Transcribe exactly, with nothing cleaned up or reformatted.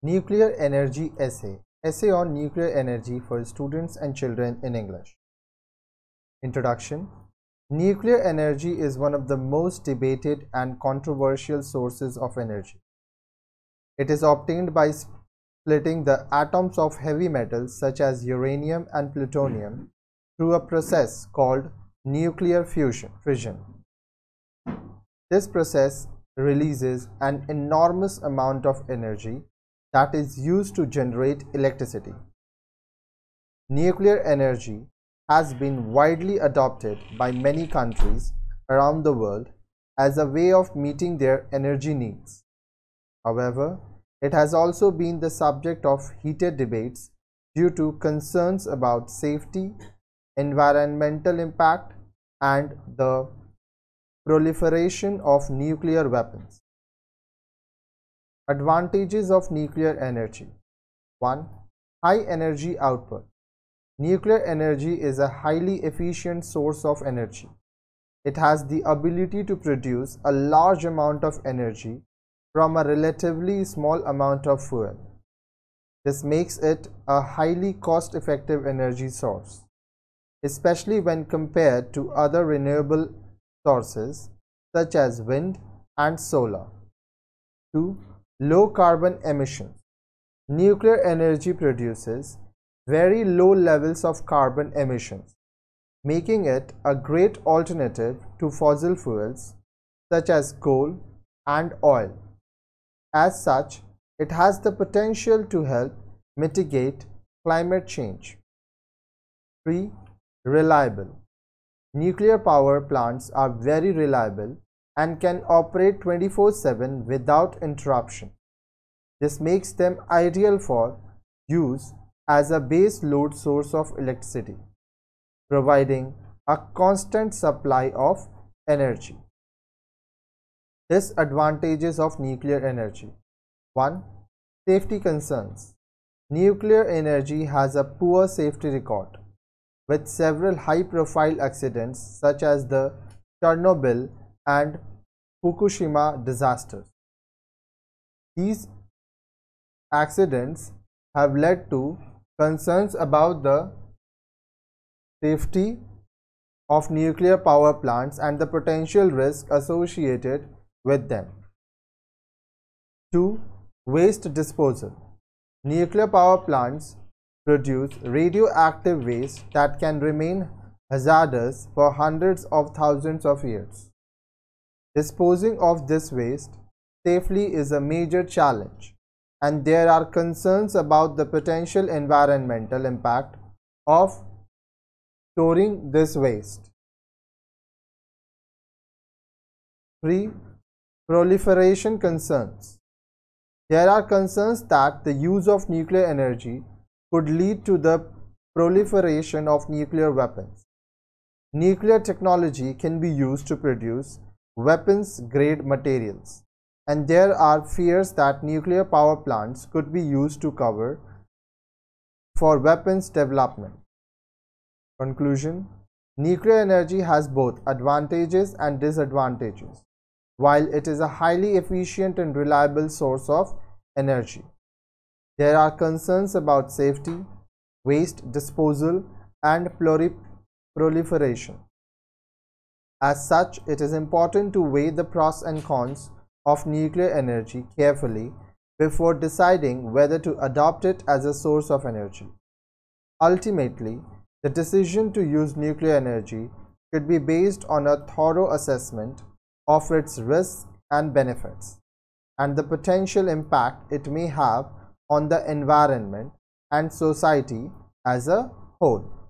Nuclear Energy Essay. Essay on Nuclear Energy for Students and Children in English. Introduction. Nuclear energy is one of the most debated and controversial sources of energy. It is obtained by splitting the atoms of heavy metals such as uranium and plutonium through a process called nuclear fusion. fission. This process releases an enormous amount of energy that is used to generate electricity. Nuclear energy has been widely adopted by many countries around the world as a way of meeting their energy needs. However, it has also been the subject of heated debates due to concerns about safety, environmental impact, and the proliferation of nuclear weapons. Advantages of nuclear energy. one. High energy output. Nuclear energy is a highly efficient source of energy. It has the ability to produce a large amount of energy from a relatively small amount of fuel. This makes it a highly cost-effective energy source, especially when compared to other renewable sources such as wind and solar. two. Low carbon emissions. Nuclear energy produces very low levels of carbon emissions, making it a great alternative to fossil fuels such as coal and oil. As such, it has the potential to help mitigate climate change. three. Reliable. Nuclear power plants are very reliable and can operate twenty-four seven without interruption. This makes them ideal for use as a base load source of electricity, providing a constant supply of energy. Disadvantages of nuclear energy. one. Safety concerns. Nuclear energy has a poor safety record, with several high-profile accidents such as the Chernobyl and Fukushima disasters. These accidents have led to concerns about the safety of nuclear power plants and the potential risk associated with them. two. Waste disposal. Nuclear power plants produce radioactive waste that can remain hazardous for hundreds of thousands of years. Disposing of this waste safely is a major challenge, and there are concerns about the potential environmental impact of storing this waste. three. Proliferation concerns. There are concerns that the use of nuclear energy could lead to the proliferation of nuclear weapons. Nuclear technology can be used to produce weapons-grade materials, and there are fears that nuclear power plants could be used to cover for weapons development. Conclusion. Nuclear energy has both advantages and disadvantages. While it is a highly efficient and reliable source of energy, there are concerns about safety, waste disposal, and proliferation. As such, it is important to weigh the pros and cons of nuclear energy carefully before deciding whether to adopt it as a source of energy. Ultimately, the decision to use nuclear energy should be based on a thorough assessment of its risks and benefits, and the potential impact it may have on the environment and society as a whole.